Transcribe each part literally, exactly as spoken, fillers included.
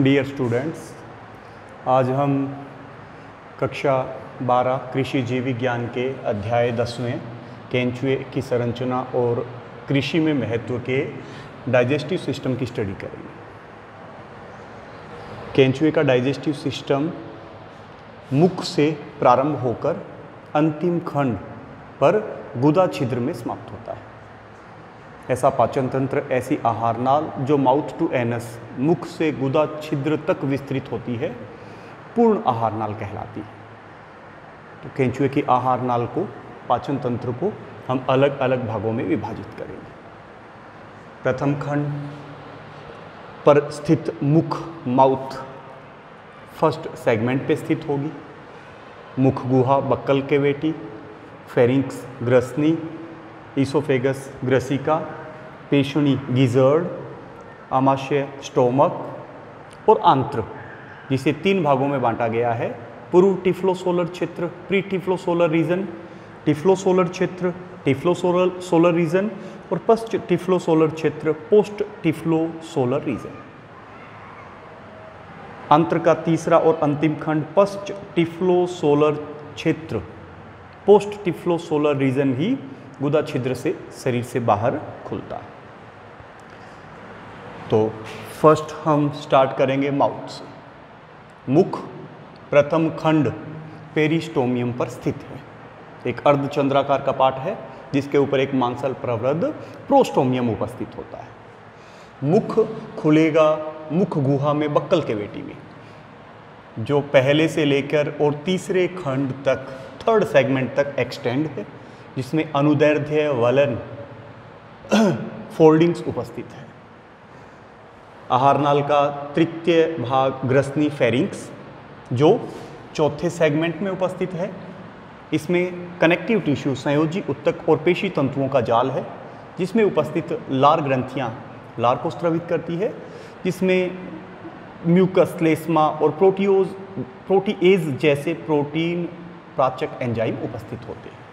Dear students, आज हम कक्षा बारह कृषि जीव विज्ञान के अध्याय दसवें केंचुए की संरचना और कृषि में महत्व के डाइजेस्टिव सिस्टम की स्टडी करेंगे। केंचुए का डाइजेस्टिव सिस्टम मुख से प्रारंभ होकर अंतिम खंड पर गुदा छिद्र में समाप्त होता है। ऐसा पाचन तंत्र, ऐसी आहार नाल जो माउथ टू एनस, मुख से गुदा छिद्र तक विस्तृत होती है, पूर्ण आहार नाल कहलाती है। तो केंचुए की आहार नाल को, पाचन तंत्र को हम अलग अलग भागों में विभाजित करेंगे। प्रथम खंड पर स्थित मुख, माउथ फर्स्ट सेगमेंट पे स्थित होगी। मुख गुहा बक्कल कैविटी, फेरिंक्स ग्रसनी, ईसोफेगस ग्रसिका, पेशुनी गिजर्ड, आमाशय स्टोमक और आंत्र, जिसे तीन भागों में बांटा गया है। पूर्व टिफ्लोसोलर क्षेत्र, प्री टिफ्लोसोलर रीजन, टिफ्लोसोलर क्षेत्र, टिफ्लोसोलर सोलर रीजन और पोस्ट टिफ्लोसोलर क्षेत्र, पोस्ट टिफ्लोसोलर रीजन। आंत्र का तीसरा और अंतिम खंड पोस्ट टिफ्लोसोलर क्षेत्र, पोस्ट टिफ्लोसोलर रीजन ही गुदा छिद्र से शरीर से बाहर खुलता है। तो फर्स्ट हम स्टार्ट करेंगे माउथ से। मुख प्रथम खंड पेरिस्टोमियम पर स्थित है। एक अर्धचंद्राकार कपाट है जिसके ऊपर एक मांसल प्रवृद्ध प्रोस्टोमियम उपस्थित होता है। मुख खुलेगा मुख गुहा में बक्कल कैविटी में, जो पहले से लेकर और तीसरे खंड तक, थर्ड सेगमेंट तक एक्सटेंड है, जिसमें अनुदैर्ध्य वलन फोल्डिंग्स उपस्थित है। आहार नाल का तृतीय भाग ग्रसनी फेरिंक्स, जो चौथे सेगमेंट में उपस्थित है। इसमें कनेक्टिव टिश्यू, संयोजी उत्तक और पेशी तंतुओं का जाल है, जिसमें उपस्थित लार ग्रंथियां लार को स्रावित करती है, जिसमें म्यूकस, स्लेस्मा और प्रोटियोज प्रोटीएज जैसे प्रोटीन प्राचक एंजाइम उपस्थित होते हैं।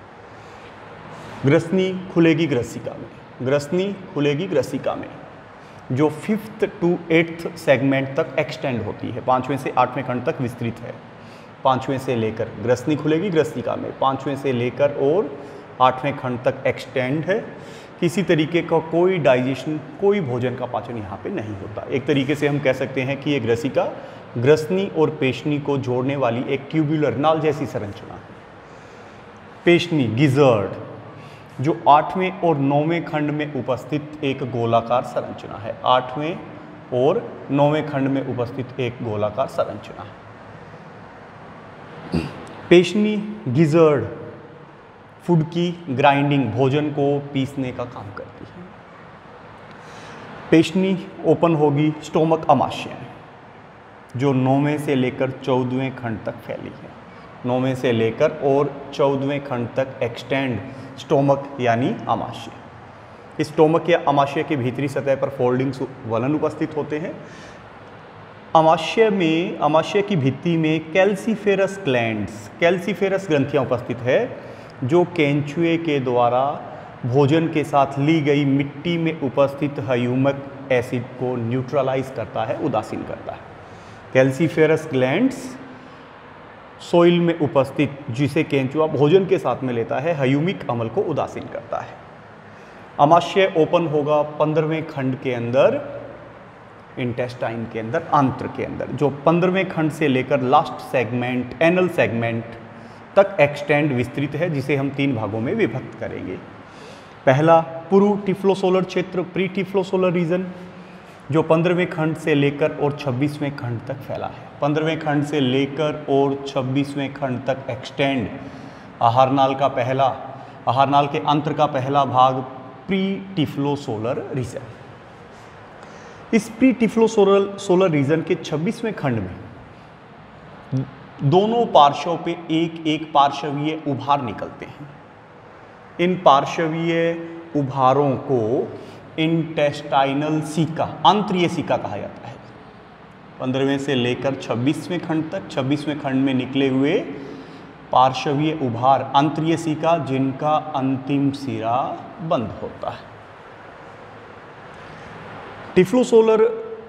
ग्रसनी खुलेगी ग्रसिका में, ग्रसनी खुलेगी ग्रसिका में, जो फिफ्थ टू एट्थ सेगमेंट तक एक्सटेंड होती है, पांचवें से आठवें खंड तक विस्तृत है। पांचवें से लेकर ग्रसनी खुलेगी ग्रसिका में, पांचवें से लेकर और आठवें खंड तक एक्सटेंड है। किसी तरीके का कोई डाइजेशन, कोई भोजन का पाचन यहाँ पे नहीं होता। एक तरीके से हम कह सकते हैं कि ये ग्रसिका ग्रसनी और पेशनी को जोड़ने वाली एक ट्यूब्यूलर नाल जैसी संरचना है। पेशनी गिजर्ड, जो आठवें और नौवें खंड में उपस्थित एक गोलाकार संरचना है। आठवें और नौवें खंड में उपस्थित एक गोलाकार संरचना है। पेशनी गिजर्ड फूड की ग्राइंडिंग, भोजन को पीसने का काम करती है। पेशनी ओपन होगी स्टोमक अमाशय, जो नौवें से लेकर चौदहवें खंड तक फैली है। नौवें से लेकर और चौदहवें खंड तक एक्सटेंड स्टोमक यानी अमाशय। इस स्टोमक या अमाशय के भीतरी सतह पर फोल्डिंग्स वलन उपस्थित होते हैं। अमाशय में, अमाशय की भित्ति में कैल्सीफेरस ग्लैंड्स, कैल्सीफेरस ग्रंथियां उपस्थित है, जो केंचुए के द्वारा भोजन के साथ ली गई मिट्टी में उपस्थित ह्यूमिक एसिड को न्यूट्रलाइज करता है, उदासीन करता है। कैल्सीफेरस ग्लैंड्स सोइल में उपस्थित, जिसे केंचुआ भोजन के साथ में लेता है, ह्यूमिक अम्ल को उदासीन करता है। अमाशय ओपन होगा पंद्रहवें खंड के अंदर, इंटेस्टाइन के अंदर, आंत्र के अंदर, जो पंद्रहवें खंड से लेकर लास्ट सेगमेंट, एनल सेगमेंट तक एक्सटेंड विस्तृत है, जिसे हम तीन भागों में विभक्त करेंगे। पहला पूर्व टिफ्लोसोलर क्षेत्र, प्री टिफ्लोसोलर रीजन, जो पंद्रहवें खंड से लेकर और छब्बीसवें खंड तक फैला है। पंद्रहवें खंड से लेकर और छब्बीसवें खंड तक एक्सटेंड। आहार नाल का पहला, आहार नाल के आंत्र का पहला भाग प्री टिफ्लोसोलर रीजन। इस प्री टिफ्लोसोलर सोलर रीजन के छब्बीसवें खंड में दोनों पार्श्वों पे एक एक पार्श्वीय उभार निकलते हैं। इन पार्श्वीय उभारों को इंटेस्टाइनल सीका, आंत्रीय सीका कहा जाता है। पंद्रहवें से लेकर छब्बीसवें खंड तक, छब्बीसवें खंड में निकले हुए पार्श्वीय उभार आंत्रीय सीका, जिनका अंतिम सिरा बंद होता है। टिफ्लोसोलर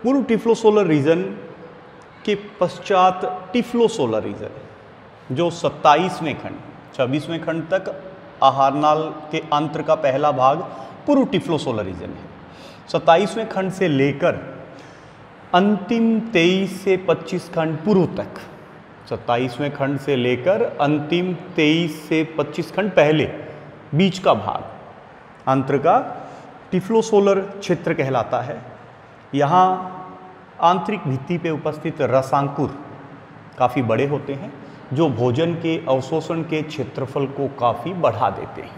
पूर्व टिफ्लोसोलर रीजन के पश्चात टिफ्लोसोलर रीजन जो सत्ताईसवें खंड छब्बीसवें खंड तक आहारनाल के अंतर का पहला भाग पूर्व टिफ्लोसोलर रीजन है। सत्ताईसवें खंड से लेकर अंतिम तेईस से पच्चीस खंड पूर्व तक, सत्ताईसवें खंड से लेकर अंतिम तेईस से पच्चीस खंड पहले बीच का भाग अंतर का टिफ्लोसोलर क्षेत्र कहलाता है। यहाँ आंतरिक भित्ति पे उपस्थित रसांकुर काफ़ी बड़े होते हैं जो भोजन के अवशोषण के क्षेत्रफल को काफ़ी बढ़ा देते हैं।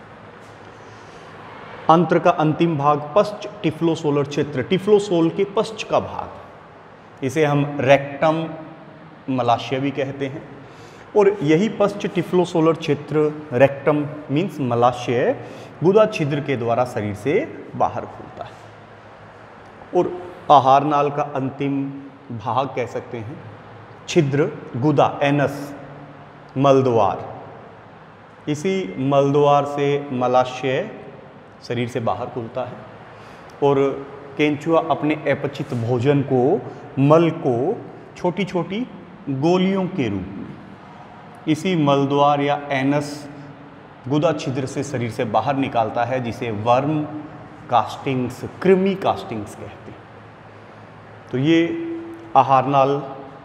अंतर का अंतिम भाग पश्च टिफ्लोसोलर क्षेत्र, टिफ्लोसोल के पश्च का भाग, इसे हम रेक्टम मलाशय भी कहते हैं। और यही पश्च टिफ्लोसोलर क्षेत्र रेक्टम मीन्स मलाशय गुदा छिद्र के द्वारा शरीर से बाहर खुलता है। और आहारनाल का अंतिम भाग कह सकते हैं छिद्र गुदा एनस मलद्वार, इसी मलद्वार से मलाशय शरीर से बाहर खुलता है और केंचुआ अपने अपचित भोजन को मल को छोटी छोटी गोलियों के रूप में इसी मलद्वार या एनस गुदा छिद्र से शरीर से बाहर निकालता है, जिसे वर्म कास्टिंग्स कृमि कास्टिंग्स कहते हैं। तो ये आहारनाल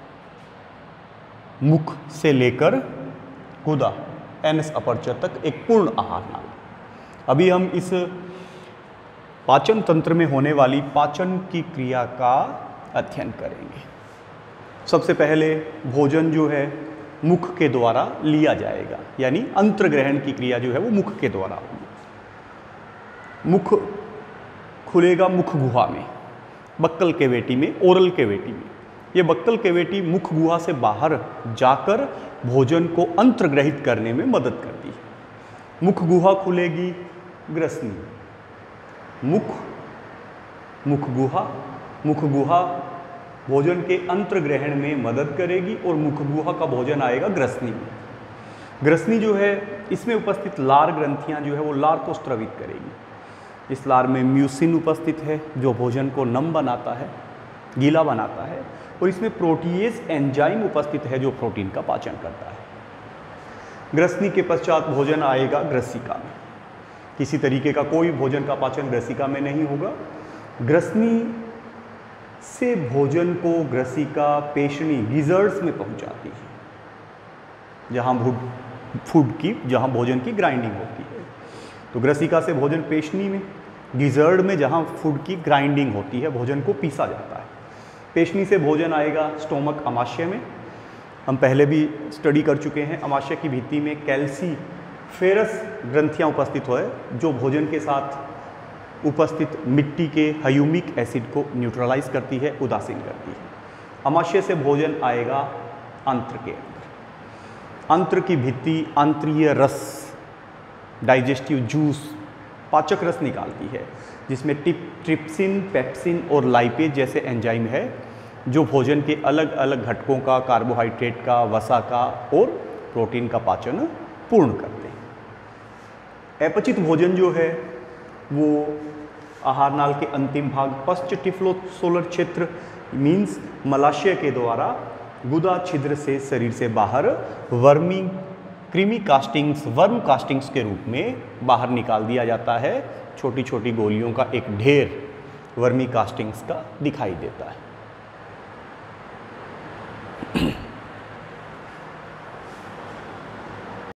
मुख से लेकर गुदा एनस अपर्चर तक एक पूर्ण आहारनाल। अभी हम इस पाचन तंत्र में होने वाली पाचन की क्रिया का अध्ययन करेंगे। सबसे पहले भोजन जो है मुख के द्वारा लिया जाएगा, यानी अंतर्ग्रहण की क्रिया जो है वो मुख के द्वारा होगी। मुख खुलेगा मुख गुहा में, बक्कल केविटी में, ओरल केविटी में। ये बक्कल केविटी मुख गुहा से बाहर जाकर भोजन को अंतर्ग्रहित करने में मदद करती है। मुख गुहा खुलेगी ग्रसनी, मुख मुख गुहा मुख गुहा भोजन के अंतर्ग्रहण में मदद करेगी और मुख गुहा का भोजन आएगा ग्रसनी में। ग्रसनी जो है इसमें उपस्थित लार ग्रंथियां जो है वो लार को स्त्रवित करेगी। इस लार में म्यूसिन उपस्थित है जो भोजन को नम बनाता है, गीला बनाता है, और इसमें प्रोटीएज एंजाइम उपस्थित है जो प्रोटीन का पाचन करता है। ग्रसनी के पश्चात भोजन आएगा ग्रसिका में। किसी तरीके का कोई भोजन का पाचन ग्रसिका में नहीं होगा। ग्रसनी से भोजन को ग्रसिका पेशनी गिजर्ड्स में पहुंचाती है, जहां फूड की जहां भोजन की ग्राइंडिंग होती है। तो ग्रसिका से भोजन पेशनी में, गिजर्ड में जहां फूड की ग्राइंडिंग होती है, भोजन को पीसा जाता है। पेशनी से भोजन आएगा स्टोमक अमाशय में। हम पहले भी स्टडी कर चुके हैं, अमाशय की भित्ति में कैल्सी फेरस ग्रंथियां उपस्थित हो जो भोजन के साथ उपस्थित मिट्टी के ह्यूमिक एसिड को न्यूट्रलाइज करती है, उदासीन करती है। अमाशय से भोजन आएगा अंत्र के अंदर। अंत्र की भित्ति आंत्रीय रस, डाइजेस्टिव जूस, पाचक रस निकालती है, जिसमें टिप ट्रिप्सिन, पेप्सिन और लाइपेज जैसे एंजाइम है जो भोजन के अलग अलग घटकों का, कार्बोहाइड्रेट का, वसा का और प्रोटीन का पाचन पूर्ण करते हैं। अपचित भोजन जो है वो आहारनाल के अंतिम भाग पश्च टिफ्लोसोलर क्षेत्र मीन्स मलाशय के द्वारा गुदा छिद्र से शरीर से बाहर vermi creamy castings worm castings के रूप में बाहर निकाल दिया जाता है। छोटी छोटी गोलियों का एक ढेर वर्मी कास्टिंग्स का दिखाई देता है।